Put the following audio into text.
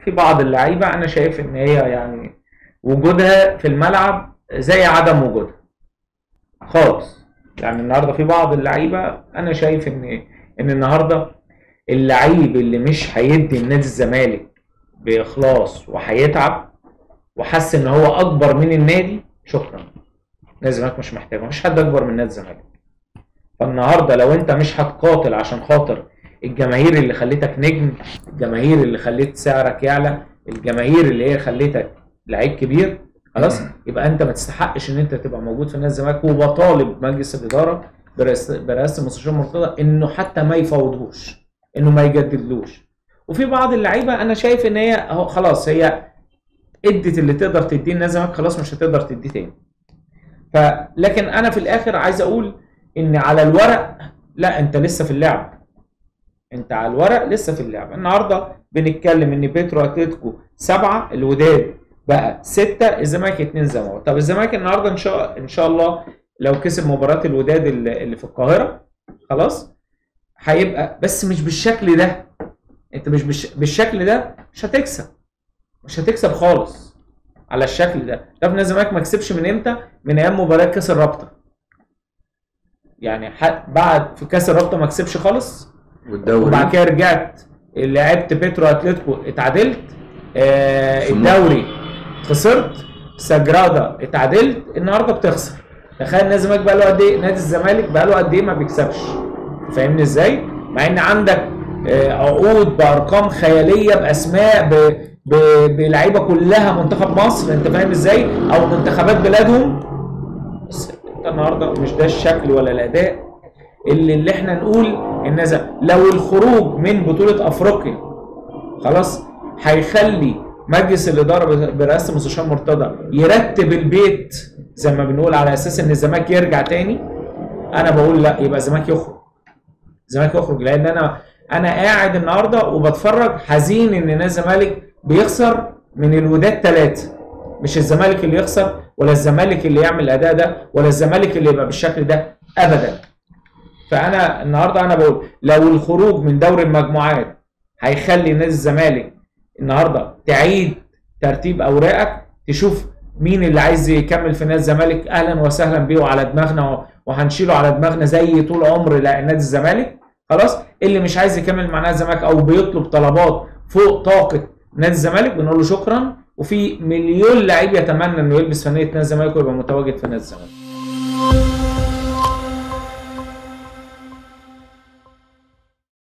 في بعض اللعيبه انا شايف ان هي يعني وجودها في الملعب زي عدم وجودها خالص. يعني النهارده في بعض اللعيبه انا شايف ان النهارده اللعيب اللي مش هيدي النادي الزمالك باخلاص وهيتعب وحس ان هو اكبر من النادي، شكرا. نادي الزمالك مش محتاجه، مفيش حد اكبر من نادي الزمالك. فالنهارده لو انت مش هتقاتل عشان خاطر الجماهير اللي خليتك نجم، الجماهير اللي خليت سعرك يعلى، الجماهير اللي هي خليتك لعيب كبير، خلاص يبقى انت ما تستحقش ان انت تبقى موجود في نادي الزمالك. وبطالب مجلس الاداره برئاسه المستشار مرتضى انه حتى ما يفاوضهوش، انه ما يجددلوش. وفي بعض اللعيبه انا شايف ان هي خلاص هي ادت اللي تقدر تديه لنادي الزمالك، خلاص مش هتقدر تديه تاني. لكن انا في الاخر عايز اقول ان على الورق لا، انت لسه في اللعب، انت على الورق لسه في اللعب. النهارده بنتكلم ان بيترو اتلتيكو 7، الوداد بقى 6، الزمالك 2 زي ما هو. طب الزمالك النهارده ان شاء الله لو كسب مباراه الوداد اللي في القاهره خلاص هيبقى، بس مش بالشكل ده. انت مش بالشكل ده مش هتكسب، مش هتكسب خالص على الشكل ده. طب نادي الزمالك ما كسبش من امتى؟ من ايام مباراه كاس الرابطه. يعني بعد في كاس الرابطه ما كسبش خالص، والدوري وبعد كده رجعت لعبت بيترو اتلتيكو اتعادلت، الدوري خسرت، سجرادا اتعادلت، النهارده بتخسر. تخيل نادي الزمالك بقى له قد ايه، نادي الزمالك بقى له قد ايه ما بيكسبش. فاهمني ازاي؟ مع ان عندك عقود بارقام خياليه باسماء بلعيبه كلها منتخب مصر، انت فاهم ازاي؟ او منتخبات بلادهم. بس انت النهارده مش ده الشكل ولا الاداء اللي احنا نقول ان لو الخروج من بطوله افريقيا خلاص هيخلي مجلس الاداره برئاسه المستشار مرتضى يرتب البيت زي ما بنقول على اساس ان الزمالك يرجع تاني، انا بقول لا، يبقى الزمالك يخرج. الزمالك يخرج، لان انا قاعد النهارده وبتفرج حزين ان نادي الزمالك بيخسر من الوداد 3. مش الزمالك اللي يخسر، ولا الزمالك اللي يعمل الاداء ده، ولا الزمالك اللي يبقى بالشكل ده ابدا. فانا النهارده انا بقول لو الخروج من دوري المجموعات هيخلي نادي الزمالك النهارده تعيد ترتيب اوراقك، تشوف مين اللي عايز يكمل في نادي الزمالك، اهلا وسهلا بيه وعلى دماغنا وهنشيله على دماغنا زي طول عمر نادي الزمالك. خلاص اللي مش عايز يكمل مع نادي الزمالك او بيطلب طلبات فوق طاقه نادي الزمالك بنقول له شكرا. وفي مليون لعيب يتمنى انه يلبس فانيله نادي الزمالك ويبقى متواجد في نادي الزمالك.